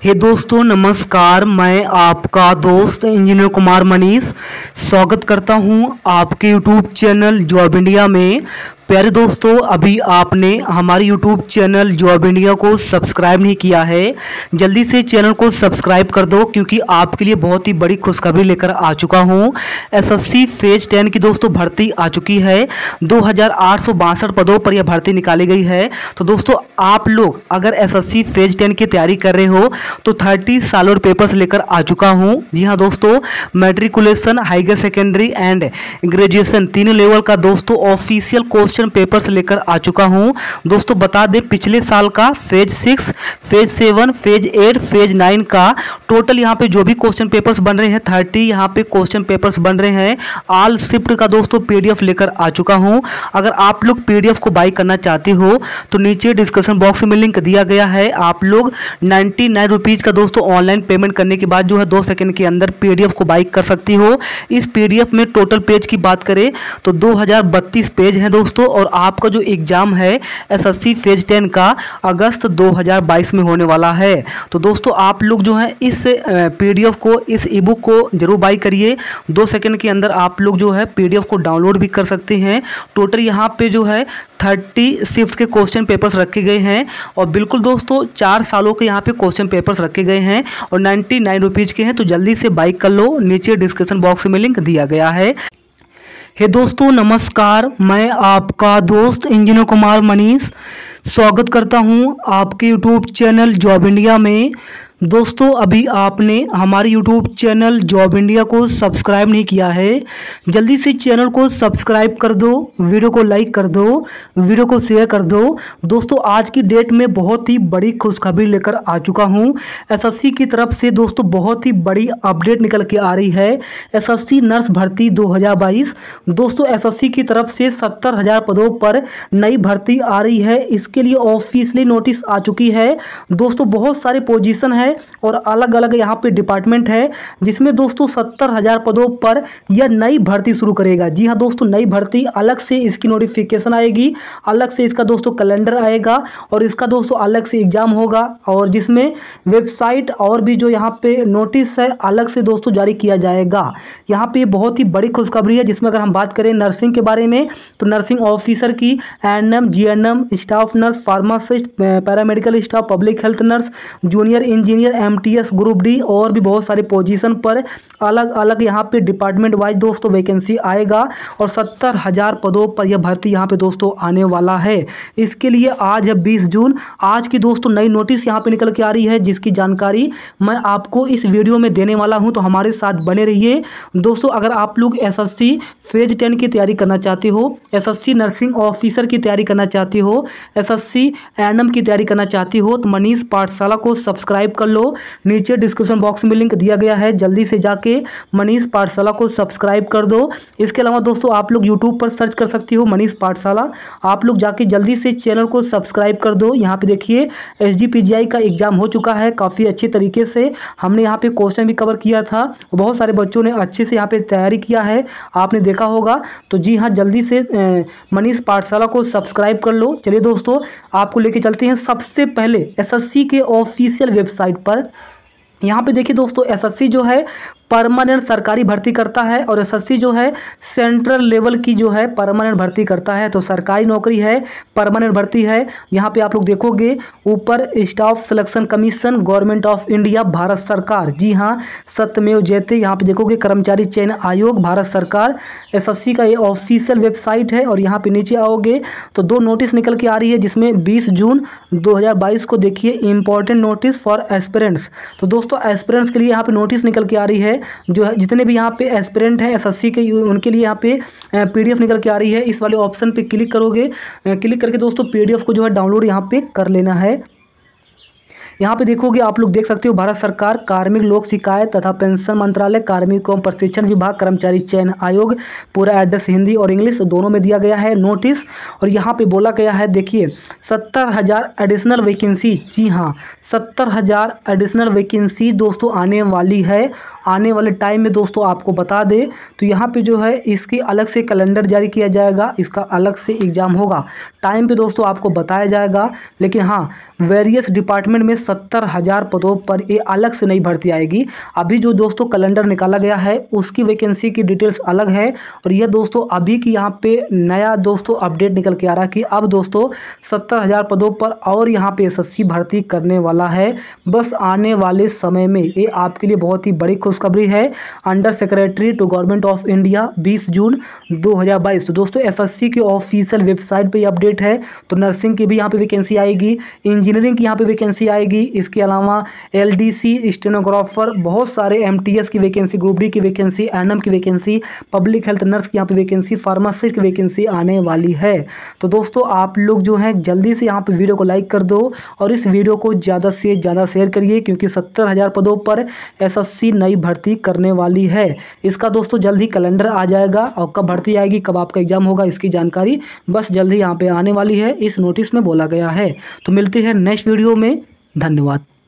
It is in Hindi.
हे दोस्तों नमस्कार। मैं आपका दोस्त इंजीनियर कुमार मनीष स्वागत करता हूं आपके यूट्यूब चैनल जॉब इंडिया में। प्यारे दोस्तों, अभी आपने हमारे यूट्यूब चैनल जॉब इंडिया को सब्सक्राइब नहीं किया है, जल्दी से चैनल को सब्सक्राइब कर दो, क्योंकि आपके लिए बहुत ही बड़ी खुशखबरी लेकर आ चुका हूं। एसएससी फेज 10 की दोस्तों भर्ती आ चुकी है। 2862 पदों पर यह भर्ती निकाली गई है। तो दोस्तों आप लोग अगर एसएससी फेज 10 की तैयारी कर रहे हो तो 30 सॉलिड पेपर्स लेकर आ चुका हूं। जी हाँ दोस्तों, matriculation, higher secondary and graduation तीनों लेवल का दोस्तों ऑफिशियल क्वेश्चन पेपर्स लेकर आ चुका हूं। दोस्तों बता दें, पिछले साल का फेज 6, फेज 7, फेज 8, फेज 9 का टोटल यहाँ पे जो भी क्वेश्चन पेपर्स बन रहे हैं 30 यहाँ पे क्वेश्चन पेपर्स बन रहे हैं। ऑल शिफ्ट का दोस्तों पीडीएफ लेकर आ चुका हूं। अगर आप लोग पीडीएफ को बाई करना चाहते हो तो नीचे डिस्क्रिप्शन बॉक्स में लिंक दिया गया है। आप लोग 99 रुपीज़ का दोस्तों ऑनलाइन पेमेंट करने के बाद जो है 2 सेकंड के अंदर पीडीएफ को बाई कर सकती हो। इस पीडीएफ में टोटल पेज की बात करें तो 2032 पेज हैं दोस्तों, और आपका जो एग्जाम है एसएससी फेज 10 का अगस्त 2022 में होने वाला है। तो दोस्तों आप लोग जो है इस पीडीएफ को, इस ई बुक को जरूर बाई करिए। 2 सेकंड के अंदर आप लोग जो है पीडीएफ को डाउनलोड भी कर सकते हैं। टोटल यहाँ पे जो है 30 शिफ्ट के क्वेश्चन पेपर्स रखे गए हैं, और बिल्कुल दोस्तों 4 सालों के यहाँ पे क्वेश्चन पेपर्स रखे गए हैं और 99 रुपीज़ के हैं। तो जल्दी से बाई कर लो, नीचे डिस्क्रिप्शन बॉक्स में लिंक दिया गया है। हे दोस्तों नमस्कार, मैं आपका दोस्त इंजीनियर कुमार मनीष स्वागत करता हूं आपके यूट्यूब चैनल जॉब इंडिया में। दोस्तों अभी आपने हमारे यूट्यूब चैनल जॉब इंडिया को सब्सक्राइब नहीं किया है, जल्दी से चैनल को सब्सक्राइब कर दो, वीडियो को लाइक कर दो, वीडियो को शेयर कर दो। दोस्तों आज की डेट में बहुत ही बड़ी खुशखबरी लेकर आ चुका हूं। एसएससी की तरफ से दोस्तों बहुत ही बड़ी अपडेट निकल के आ रही है। एसएससी नर्स भर्ती 2022 दोस्तों एसएससी की तरफ से 70,000 पदों पर नई भर्ती आ रही है। इसके लिए ऑफिशियली नोटिस आ चुकी है दोस्तों। बहुत सारे पोजीशन है और अलग अलग यहाँ पे डिपार्टमेंट है, जिसमें दोस्तों 70,000 पदों पर यह नई भर्ती शुरू करेगा। जी हाँ दोस्तों, नई भर्ती, अलग से इसकी नोटिफिकेशन आएगी, अलग से इसका दोस्तों कैलेंडर आएगा और इसका दोस्तों अलग से एग्जाम होगा, और जिसमें वेबसाइट और भी जो यहाँ पे नोटिस है अलग से दोस्तों जारी किया जाएगा। यहाँ पे बहुत ही बड़ी खुशखबरी है, जिसमें अगर हम बात करें नर्सिंग के बारे में तो नर्सिंग ऑफिसर की, ANM, GNM, staff nurse, pharmacist, paramedical staff, public health nurse, junior engineer, MTS, group D और भी बहुत सारे पोजीशन पर अलग अलग यहाँ पे डिपार्टमेंट वाइज दोस्तों वैकेंसी आएगा, और 70,000 पदों पर यह भर्ती यहाँ पे दोस्तों आने वाला है। इसके लिए आज है 20 जून, आज की दोस्तों नई नोटिस यहाँ पे निकल के आ रही है, जिसकी जानकारी मैं आपको इस वीडियो में देने वाला हूँ। तो हमारे साथ बने रहिए दोस्तों। अगर आप लोग एसएससी फेज 10 की तैयारी करना चाहते हो, एसएससी नर्सिंग ऑफिसर की तैयारी करना चाहते हो, एसएससी एएनएम की तैयारी करना चाहते हो, तो मनीष पाठशाला को सब्सक्राइब कर लो। नीचे डिस्क्रिप्शन बॉक्स में लिंक दिया गया है, जल्दी से जाके मनीष पाठशाला को सब्सक्राइब कर दो। इसके अलावा दोस्तों आप लोग यूट्यूब पर सर्च कर सकते हो मनीष पाठशाला, आप लोग जाके जल्दी से चैनल को सब्सक्राइब कर दो। यहाँ पे देखिए एसजीपीजीआई का एग्जाम हो चुका है, काफ़ी अच्छे तरीके से हमने यहाँ पे क्वेश्चन भी कवर किया था, बहुत सारे बच्चों ने अच्छे से यहाँ पे तैयारी किया है, आपने देखा होगा। तो जी हाँ, जल्दी से मनीष पाठशाला को सब्सक्राइब कर लो। चलिए दोस्तों आपको लेके चलते हैं सबसे पहले एसएससी के ऑफिशियल वेबसाइट पर। यहाँ पे देखिए दोस्तों, एसएससी जो है परमानेंट सरकारी भर्ती करता है, और एसएससी जो है सेंट्रल लेवल की जो है परमानेंट भर्ती करता है। तो सरकारी नौकरी है, परमानेंट भर्ती है। यहाँ पे आप लोग देखोगे ऊपर staff selection commission, government of India, Bharat सरकार। जी हाँ, सत्यमेव जयते। यहाँ पे देखोगे कर्मचारी चयन आयोग, भारत सरकार। एसएससी का ये ऑफिशियल वेबसाइट है, और यहाँ पे नीचे आओगे तो 2 नोटिस निकल के आ रही है, जिसमें 20 जून 2022 को देखिए इंपॉर्टेंट नोटिस फॉर एस्पिरेंट्स। तो दोस्तों एस्पिरेंट्स के लिए यहाँ पे नोटिस निकल के आ रही है, जो है जितने भी यहाँ पे एस्पिरेंट हैं एसएससी के, उनके लिए यहाँ पे पीडीएफ निकल के आ रही है। इस वाले ऑप्शन पे क्लिक करोगे, क्लिक करके दोस्तों पीडीएफ को जो है डाउनलोड यहाँ पे कर लेना है। यहाँ पे देखोगे आप लोग देख सकते हो भारत सरकार कार्मिक लोक शिकायत तथा पेंशन मंत्रालय, कार्मिक एवं प्रशिक्षण विभाग, कर्मचारी चयन आयोग। पूरा एड्रेस हिंदी और इंग्लिश दोनों में दिया गया है नोटिस। और यहाँ पे बोला गया है देखिए 70,000 एडिशनल वैकेंसी। जी हाँ, 70,000 एडिशनल वैकेंसी दोस्तों आने वाली है। आने वाले टाइम में दोस्तों आपको बता दें तो यहाँ पे जो है इसकी अलग से कैलेंडर जारी किया जाएगा, इसका अलग से एग्ज़ाम होगा। टाइम पे दोस्तों आपको बताया जाएगा, लेकिन हाँ वेरियस डिपार्टमेंट में 70,000 पदों पर ये अलग से नई भर्ती आएगी। अभी जो दोस्तों कैलेंडर निकाला गया है उसकी वैकेंसी की डिटेल्स अलग है, और यह दोस्तों अभी की यहाँ पे नया दोस्तों अपडेट निकल के आ रहा है कि अब दोस्तों 70,000 पदों पर और यहाँ पे एसएससी भर्ती करने वाला है बस आने वाले समय में। ये आपके लिए बहुत ही बड़ी खुशखबरी है। Under secretary to government of India 20 June 2022। तो दोस्तों एसएससी के ऑफिशियल वेबसाइट पे अपडेट है। तो नर्सिंग की भी यहाँ पे वैकेंसी आएगी, इंजीनियरिंग की यहाँ पे वैकेंसी आएगी, इसके अलावा एलडीसी स्टेनोग्राफर, बहुत सारे एमटीएस की वैकेंसी, ग्रुप डी की वैकेंसी, एनएम की वैकेंसी, पब्लिक हेल्थ नर्स की यहाँ पे वैकेंसी, फार्मासिस्ट की वैकेंसी आने वाली है। तो दोस्तों आप लोग जो हैं जल्दी से यहाँ पे वीडियो को लाइक कर दो और इस वीडियो को ज़्यादा से ज़्यादा शेयर करिए, क्योंकि 70,000 पदों पर एसएससी नई भर्ती करने वाली है। इसका दोस्तों जल्द ही कैलेंडर आ जाएगा और कब भर्ती आएगी, कब आपका एग्जाम होगा, इसकी जानकारी बस जल्द ही यहाँ पे आने वाली है, इस नोटिस में बोला गया है। तो मिलते हैं नेक्स्ट वीडियो में। धन्यवाद।